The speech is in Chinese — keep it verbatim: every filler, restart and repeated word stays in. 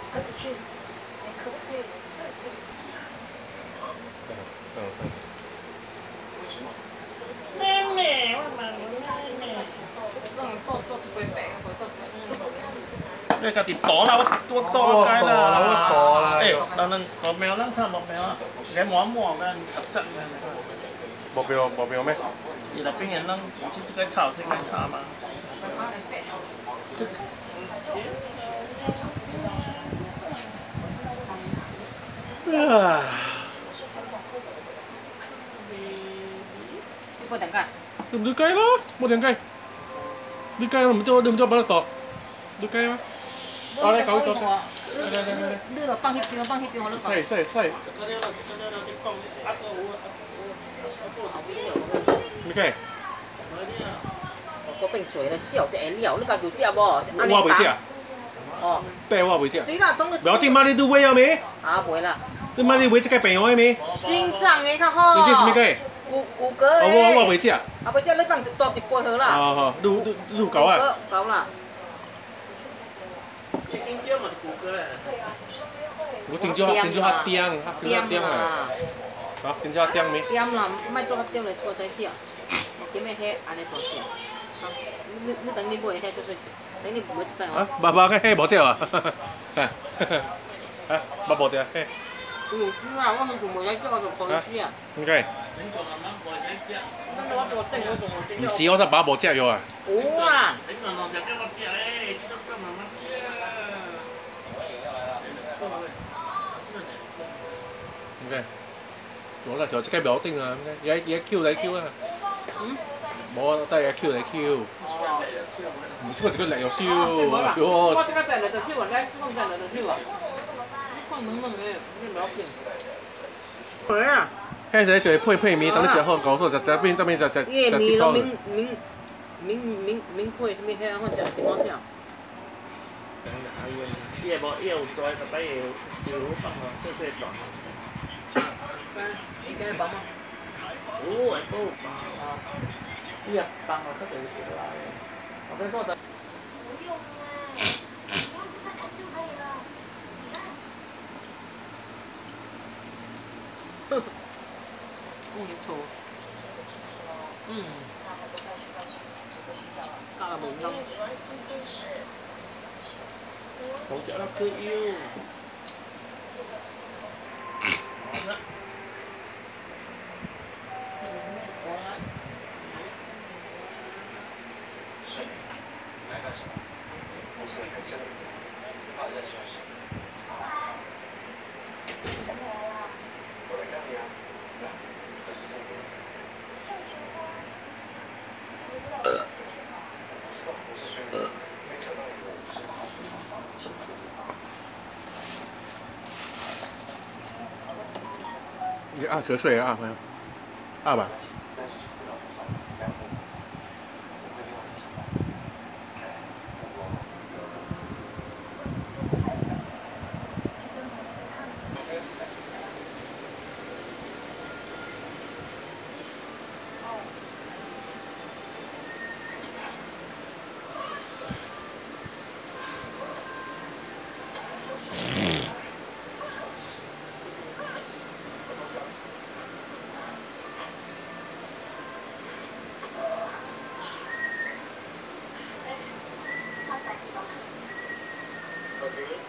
妹妹，我问妹妹。你就跌躲啦，我我躲街啦， 我躲啦。 誒，但係冇苗啦，差冇苗啊，你摸一摸嘅，雜質嘅。 冇苗冇苗咩？ 而那邊人能是這個炒是應該炒嗎？ 啊！ 冇點解？ 就唔對雞咯，冇點雞。對雞我唔做，你唔做幫你度。對雞嗎？我嚟搞搞。 你落放迄張，放迄張我嚟搞。 細細細。咩雞？ 我變做咧笑一個料，你家有食無？ 我未食。 哦。 白我未食。 是啦，當你。 唔要頂媽你都買啊未？ 啊，袂啦。 你媽你買這個病藥未？ 心臟的較好。 你這是咩雞？ 骨骨骼的。 哦，我我未食。 啊，未食你當一大一杯好啦。 好好，你你你有夠啊？ 夠啦。 你先叫嘛骨骼咧？ 我聽朝聽朝較點，較點啊！好，聽朝較點未？ 點啦，莫做較點嚟搓洗食。點咩遐安尼大隻？好，你你等你買遐做水，等你買一百哦。 啊，爸爸嘅迄無食啊？啊，爸無食嘿。 嗯，啊，我很久冇食，我就可以食啊。 點解？ 我做整我做我。 唔是，我只爸無食藥啊。 有啦。 你兩兩隻叫我食咧，這個慢慢食。 點解？我啦，就即刻秒定啊！而家而家 Q 嚟 Q 啊！ 嗯。 冇，都係而家 Q 嚟 Q。唔，這個這個嚟又燒，喲！ 我這個在嚟就 Q 啊，來，這個在嚟就 Q 啊。放冷冷的，你唔要緊。係啊。 迄時就配配麵，等你食好搞錯，就就邊這邊就就就葉鐵湯。 明明明明明配什麼遐，我食點我食。 伊個無伊有做，特別有有放哦，細細段。 應該放嗎？ 有會都有放啊。伊個放哦，出嚟就來。我跟你說就。 唔錯。嗯。加了冇咁。 好食啦，佢要。 你按折碎啊，朋友，按吧。 Okay.